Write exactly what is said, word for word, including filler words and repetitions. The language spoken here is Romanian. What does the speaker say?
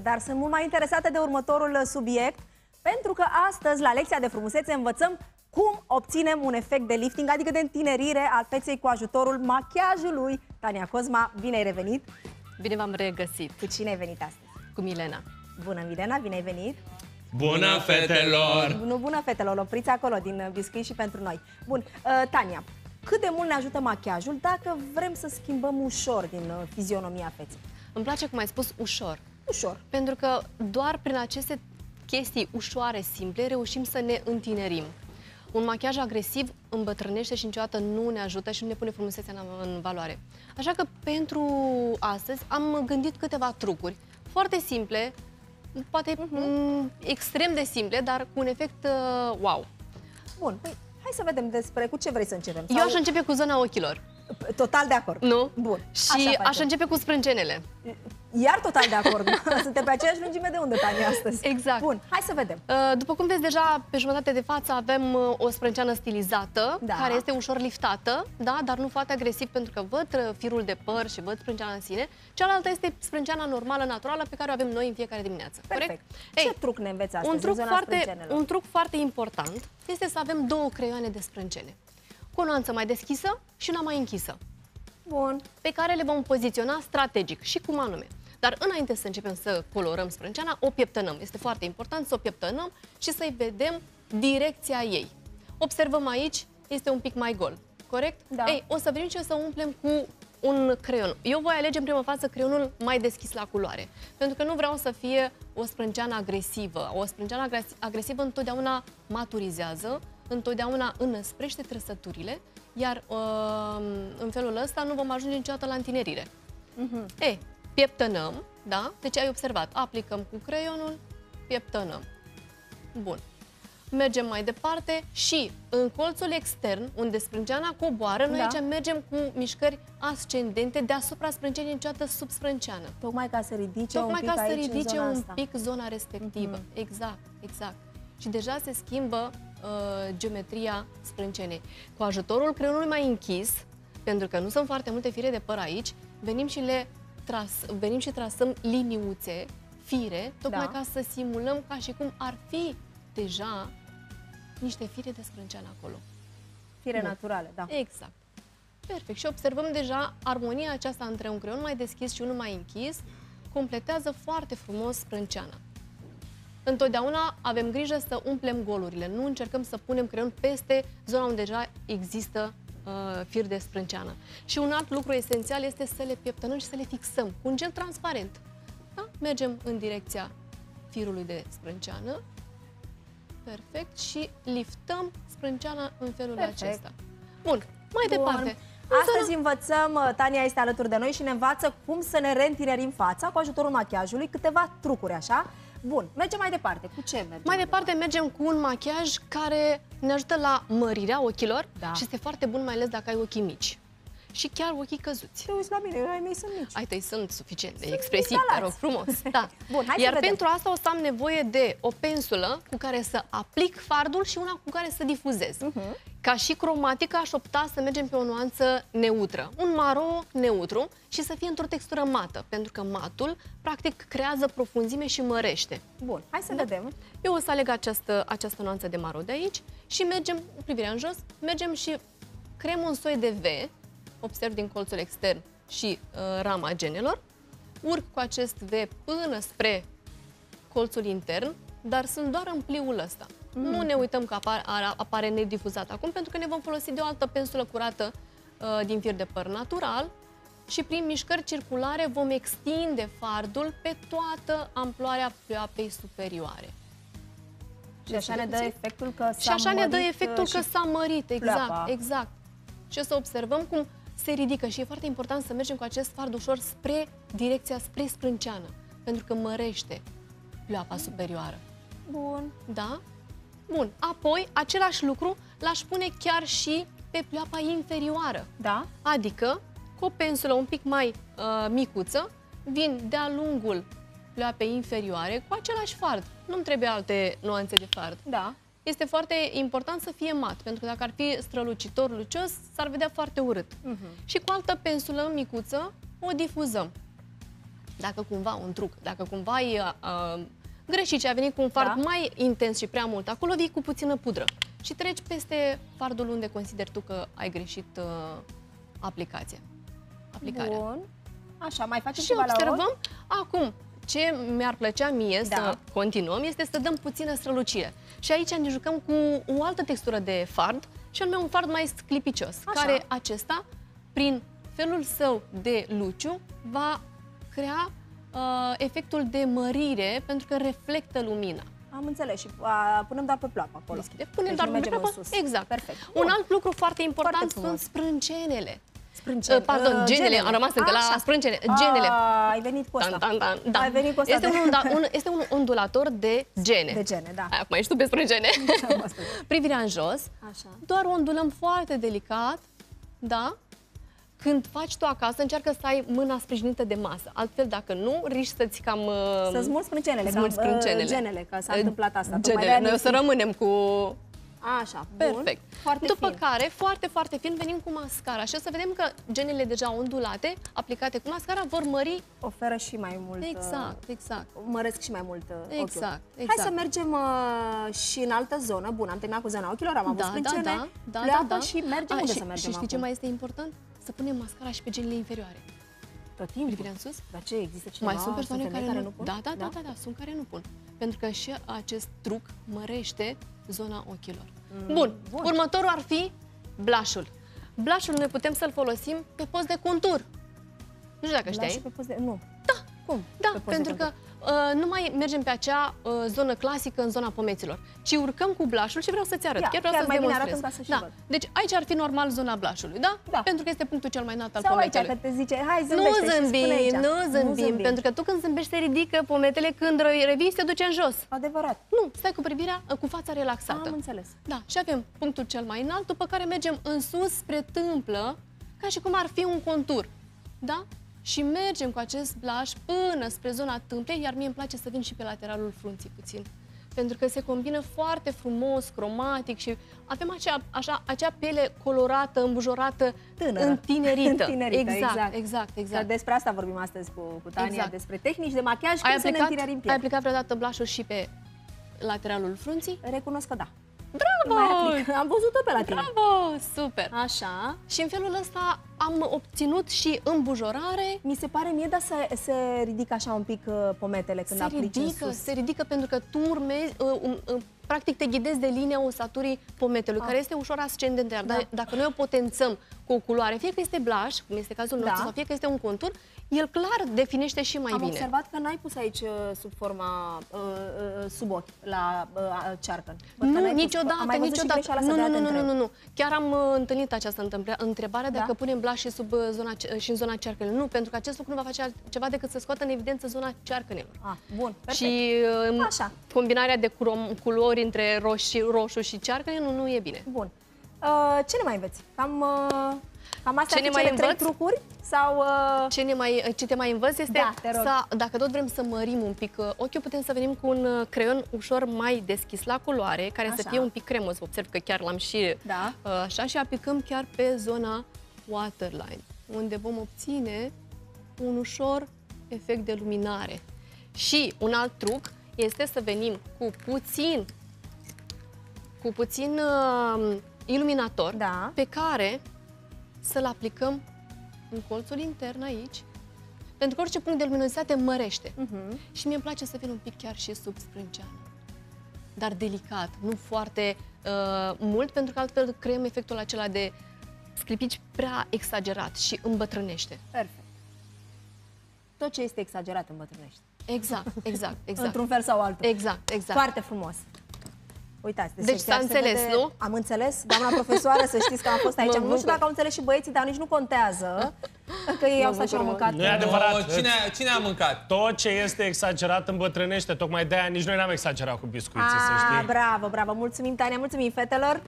dar sunt mult mai interesată de următorul subiect, pentru că astăzi, la lecția de frumusețe, învățăm cum obținem un efect de lifting, adică de întinerire al feței cu ajutorul machiajului. Tania Cosma, bine ai revenit! Bine v-am regăsit! Cu cine ai venit astăzi? Cu Milena. Bună, Milena, bine ai venit! Bună, fetelor! Nu, bună, fetelor, opriți acolo din biscuit și pentru noi. Bun, uh, Tania, cât de mult ne ajută machiajul dacă vrem să schimbăm ușor din uh, fizionomia feței? Îmi place cum ai spus ușor. Ușor. Pentru că doar prin aceste chestii ușoare, simple, reușim să ne întinerim. Un machiaj agresiv îmbătrânește și niciodată nu ne ajută și nu ne pune frumusețea în, în valoare. Așa că pentru astăzi am gândit câteva trucuri foarte simple, poate uh-huh. extrem de simple, dar cu un efect uh, wow. Bun, păi, hai să vedem despre cu ce vrei să începem. Eu aș începe cu zona ochilor. Total de acord. Nu? Bun. Și aș începe cu sprâncenele. Iar total de acord. Suntem pe aceeași lungime de undă, Tania, astăzi. Exact. Bun, hai să vedem. După cum vezi, deja pe jumătate de față avem o sprânceană stilizată, da. care este ușor liftată, da, dar nu foarte agresiv, pentru că văd firul de păr și văd sprânceana în sine. Cealaltă este sprânceana normală, naturală, pe care o avem noi în fiecare dimineață. Perfect. Corect? Ce Ei, truc ne înveți astăzi un truc, în zona foarte, un truc foarte important este să avem două creioane de sprâncene. Cu o nuanță mai deschisă și una mai închisă. Bun. Pe care le vom poziționa strategic. Și cum anume? Dar înainte să începem să colorăm sprânceana, o pieptănăm. Este foarte important să o pieptănăm și să-i vedem direcția ei. Observăm aici, este un pic mai gol. Corect? Da. Ei, o să venim și o să umplem cu un creion. Eu voi alege în prima fază creionul mai deschis la culoare. Pentru că nu vreau să fie o sprânceană agresivă. O sprânceană agresivă întotdeauna maturizează, întotdeauna înăsprește trăsăturile, iar uh, în felul ăsta nu vom ajunge niciodată la întinerire. Uh-huh. Ei, pieptănăm, da? Deci ai observat, aplicăm cu creionul, pieptănăm. Bun. Mergem mai departe și în colțul extern, unde sprânceana coboară, noi da. aici mergem cu mișcări ascendente deasupra sprâncenii, niciodată sub sprânceană. Tocmai ca să ridice Tocmai un pic, ca să aici, ridice în un asta. pic zona respectivă. Uh-huh. Exact, exact. Și deja se schimbă uh, geometria sprâncenei. Cu ajutorul creionului mai închis, pentru că nu sunt foarte multe fire de păr aici, venim și le tras, venim și trasăm liniuțe, fire, tocmai da. ca să simulăm ca și cum ar fi deja niște fire de sprânceană acolo. Fire Bun. naturale, da. Exact. Perfect. Și observăm deja armonia aceasta între un creion mai deschis și unul mai închis, completează foarte frumos sprânceana. Întotdeauna avem grijă să umplem golurile, nu încercăm să punem creion peste zona unde deja există uh, fir de sprânceană. Și un alt lucru esențial este să le pieptănăm și să le fixăm cu un gel transparent. Da? Mergem în direcția firului de sprânceană. Perfect. Și liftăm sprânceana în felul Perfect. acesta. Bun, mai Bun. departe. Astăzi învățăm, Tania este alături de noi și ne învață cum să ne reîntinerim fața cu ajutorul machiajului, câteva trucuri, așa? Bun, mergem mai departe. Cu ce mergem? Mai departe mergem cu un machiaj care ne ajută la mărirea ochilor da. și este foarte bun, mai ales dacă ai ochii mici. Și chiar ochii căzuți. Te uiți la mine, ai mei sunt mici. Ai tăi sunt suficient de expresivi, te rog frumos. Da. Bun, hai Iar să pentru asta o să am nevoie de o pensulă cu care să aplic fardul și una cu care să difuzez. Uh-huh. Ca și cromatică aș opta să mergem pe o nuanță neutră. Un maro neutru și să fie într-o textură mată, pentru că matul practic creează profunzime și mărește. Bun, hai să da? vedem. Eu o să aleg această, această nuanță de maro de aici și mergem, cu privirea în jos, mergem și creăm un soi de V. Observ din colțul extern și uh, rama genelor, urc cu acest V până spre colțul intern, dar sunt doar în pliul ăsta. Mm. Nu ne uităm că apare, apare nedifuzat acum, pentru că ne vom folosi de o altă pensulă curată uh, din fir de păr natural și prin mișcări circulare vom extinde fardul pe toată amploarea pleoapei superioare. Și așa ne dă efectul că s-a Și așa ne dă efectul că s-a mărit, exact, pleoapa. exact. Și o să observăm cum se ridică și e foarte important să mergem cu acest fard ușor spre direcția, spre sprânceană, pentru că mărește pleoapa superioară. Bun. Da? Bun. Apoi, același lucru l-aș pune chiar și pe pleoapa inferioară. Da? Adică, cu o pensulă un pic mai uh, micuță, vin de-a lungul pleoapei inferioare cu același fard. Nu-mi trebuie alte nuanțe de fard. Da. Este foarte important să fie mat, pentru că dacă ar fi strălucitor, lucios, s-ar vedea foarte urât. Uh-huh. Și cu altă pensulă micuță o difuzăm. dacă cumva un truc, dacă cumva ai uh, greșit și a venit cu un fard Da. mai intens și prea mult, acolo vii cu puțină pudră și treci peste fardul unde consideri tu că ai greșit uh, aplicația. Aplicarea. Bun. Așa, mai facem Și ceva la observăm. ochi? Acum, ce mi-ar plăcea mie Da. să continuăm este să dăm puțină strălucire. Și aici ne jucăm cu o altă textură de fard, și anume un fard mai sclipicios, Așa. care acesta, prin felul său de luciu, va crea uh, efectul de mărire pentru că reflectă lumina. Am înțeles și a, punem doar pe ploapă acolo. Deschide. Punem Deci doar nu pe mergem ploapă. în sus. Exact. Perfect. Un Bun. alt lucru foarte important Foarte frumos. sunt sprâncenele. Sprâncene. Uh, pardon, Uh, genele. Am rămas încă la Așa. sprâncene. A, Genele. ai venit cu asta. Tan, tan, tan. Da. Ai venit cu asta. Este un, onda, un, este un ondulator de gene. De gene, da. Hai, acum ești tu pe sprâncene. Privirea în jos. Așa. Doar o ondulăm foarte delicat. Da? Când faci tu acasă, încearcă să ai mâna sprijinită de masă. Altfel, dacă nu, riști să-ți cam... uh, Să smulgi sprâncenele, smulgi cam, uh, sprâncenele. genele, că s-a Uh, întâmplat asta. Tocmai Genele. de-aia Noi o ne să rămânem cu... Așa, bun. Perfect. Foarte După fin. care, foarte, foarte fin, venim cu mascara. Și o să vedem că genele deja ondulate, aplicate cu mascara, vor mări... Oferă și mai mult. uh, Exact, exact. Măresc și mai mult uh, ochiul. Exact, Hai exact. să mergem uh, și în altă zonă. Bun, am terminat cu zona ochilor, am avut Da, da, sprâncene, da, da, pleacă da, da. și mergem. A, Unde și, să mergem și știi acum? ce mai este important? Să punem mascara și pe genele inferioare. Tot timpul? Privirea în sus? Dar ce, există cineva? Mai sunt persoane femei care, care nu... nu pun? Da, da, da, da, da, sunt care nu pun. Pentru că și acest truc mărește zona ochilor. Mm, Bun. bun. Următorul ar fi blush-ul. Blush-ul noi putem să-l folosim pe post de contur. Nu știu dacă Lași știai. pe post de... Nu. Da. Cum? Da, Pe post de pentru că contur. uh, nu mai mergem pe acea uh, zonă clasică în zona pomeților, ci urcăm cu blush-ul și vreau să-ți arăt. Ia, chiar vreau chiar să-ți mai bine demonstrez. arată-mi ca să și da. văd. Deci aici ar fi normal zona blush-ului, da? Da. Pentru că este punctul cel mai înalt al Sau aici, pometelui. că te zice, hai Nu zâmbește și spune zâmbim, aici. nu zâmbim, pentru că tu când zâmbești se ridică pometele, când revii se duce în jos. Adevărat. Nu, stai cu privirea, cu fața relaxată. Am înțeles. Da, și avem punctul cel mai înalt, după care mergem în sus spre tâmplă, ca și cum ar fi un contur. Da? Și mergem cu acest blush până spre zona tâmplei, iar mie îmi place să vin și pe lateralul frunții puțin. Pentru că se combină foarte frumos, cromatic și avem acea, așa, acea piele colorată, îmbujorată, Tânără. întinerită. Întinerită, exact, exact. exact, Că exact. despre asta vorbim astăzi cu, cu Tania, Exact. despre tehnici de machiaj, Ai cum să ne aplicat, întinerim ai pielea. aplicat vreodată blush-ul și pe lateralul frunții? Recunosc că da. Bravo! Mai aplic. Am văzut-o pe la tine. Bravo! Super! Așa. Și în felul ăsta am obținut și îmbujorare. Mi se pare mie, dar se, se ridică așa un pic uh, pometele când Se aplici ridică, în sus. se ridică pentru că tu urmezi, uh, um, uh, practic te ghidezi de linia osaturii pometelui, Ah. care este ușor ascendentă, iar Da. da. dacă noi o potențăm cu o culoare, fie că este blush, cum este cazul nostru, Da. sau fie că este un contur, el clar definește și mai Am bine. observat că n-ai pus aici uh, sub forma, uh, uh, sub ochi, la uh, cearcă. Văd că Nu, n-ai pus. niciodată, Am mai văzut și niciodată. greșeala Nu, asta, nu, de-aia nu, te nu, nu, întreb. nu. Chiar am uh, întâlnit această întâmpla- întrebare Da? dacă punem blush și sub uh, zona ce- și în zona cearcănelor. Nu, pentru că acest lucru nu va face altceva decât să scoată în evidență zona cearcănelor. Ah, bun, perfect. Și uh, Așa. combinarea de curom- culori între roșu, roșu și cearcăne nu, nu e bine. Bun. Uh, ce ne mai înveți? Cam, uh, cam astea Ce ne ar fi mai cele trei învăț? trucuri? Sau... Uh, Ce, ne mai, ce te mai învăț este Da, te rog. să, dacă tot vrem să mărim un pic uh, ochiul, putem să venim cu un uh, creion ușor mai deschis la culoare, care Așa. să fie un pic cremos. Observ că chiar l-am și Da. uh, așa și aplicăm chiar pe zona waterline, unde vom obține un ușor efect de luminare. Și un alt truc este să venim cu puțin cu puțin uh, iluminator Da. pe care să-l aplicăm în colțul intern aici, pentru că orice punct de luminozitate mărește. uh-huh. Și mie îmi place să vin un pic chiar și sub sprânceană. Dar delicat, nu foarte uh, mult, pentru că altfel creăm efectul acela de sclipici prea exagerat și îmbătrânește. Perfect. Tot ce este exagerat îmbătrânește. Exact, exact, exact. Într-un fel sau altul. Exact, exact. Foarte frumos. Uitați, Deci chiar s-a se înțeles, vede... nu? Am înțeles, doamna profesoară, să știți că am fost aici. Mă Nu știu bucur. dacă au înțeles și băieții, dar nici nu contează. Că ei au stat și au bucur, mâncat. Nu e adevărat. Oh, cine, a- cine a mâncat? Tot ce este exagerat îmbătrânește, tocmai de-aia nici noi n-am exagerat cu biscuiții, să Ah, știi. bravo, bravo. Mulțumim, Tania, mulțumim, fetelor.